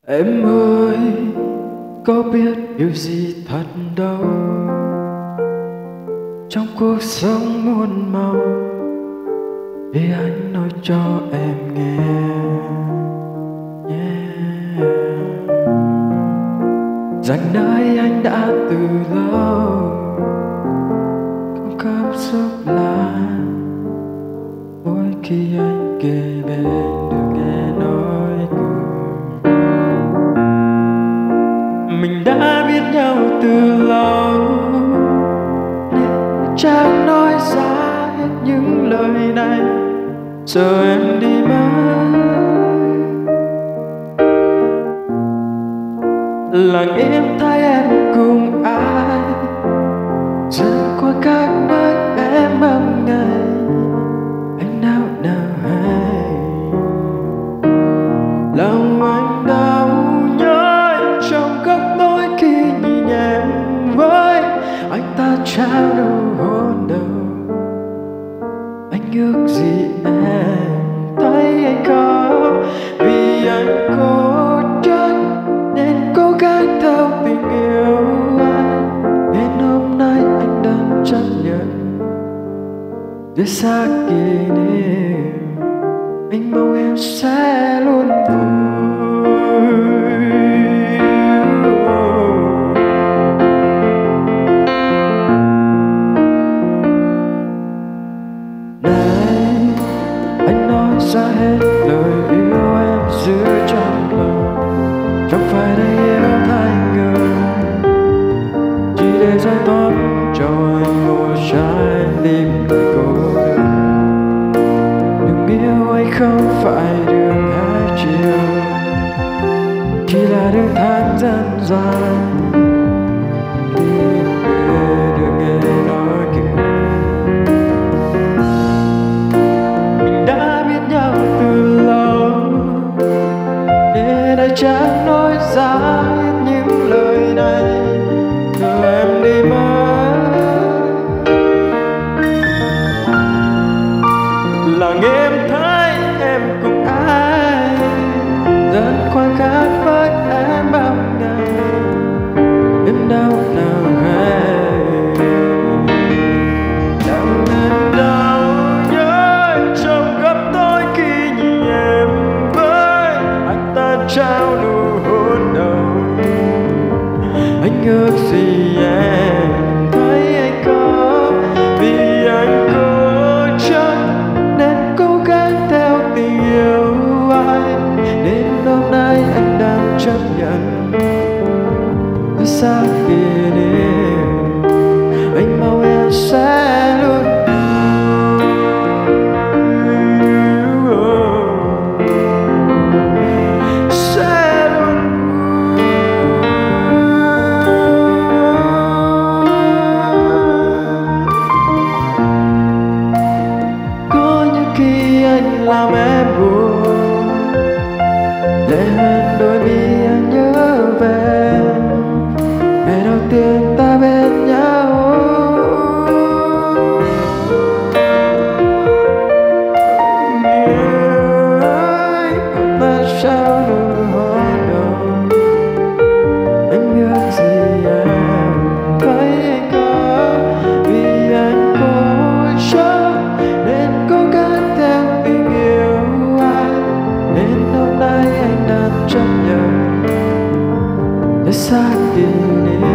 Em ơi, có biết điều gì thật đâu, trong cuộc sống muôn màu, để anh nói cho em nghe. Rằng nơi anh đã từ lâu không cảm xúc là mỗi khi anh kề bên được nghe nói cười. Mình đã biết nhau từ lâu nên chẳng nói ra hết những lời này. Giờ em đi mất, lặng im thấy em cùng ai dần qua các nơi em âm ngày. Anh nào hay lòng anh đau nhói trong góc tối khi nhìn em với anh ta trao nụ hôn đầu. Anh ước gì em thấy anh có, vì anh cố chấp nên cố gắng theo tình yêu anh, nên hôm nay anh đang chấp nhận để xa kỷ niệm. Anh mong em sẽ luôn vui. Này, anh nói ra hết lời yêu em giữ trong lòng, chẳng phải để yêu thay người, chỉ để giải thoát cho anh một trái tim đầy cô đơn. Đừng yêu anh không phải đường hai chiều, chỉ là đường tháng dần dài khi về được nghe nói cười. Mình đã biết nhau từ lâu nên đã chẳng nói ra hết những lời này. Giờ em đi mất, lặng em thấy em cùng ai dần khoảnh khắc với em bao ngày. Em đau nào hay lòng em đau nhói trong góc tối khi nhìn em với anh ta trao nụ hôn đầu. Anh ước gì em thấy anh có, vì anh cố chấp nên cố gắng theo tình yêu anh, nên hôm nay anh đang chấp nhận với xa kỷ niệm. Anh mong em sẽ luôn làm em buồn, lệ hoen đôi mi anh nhớ về ngày đầu tiên ta bên nhau. Người ơi, ta trao nụ hôn đầu. Anh ước gì em thấy anh có, vì anh cố chấp nên cố gắng theo tình yêu anh, nên hôm nay anh đang chấp nhận để xa kỷ niệm.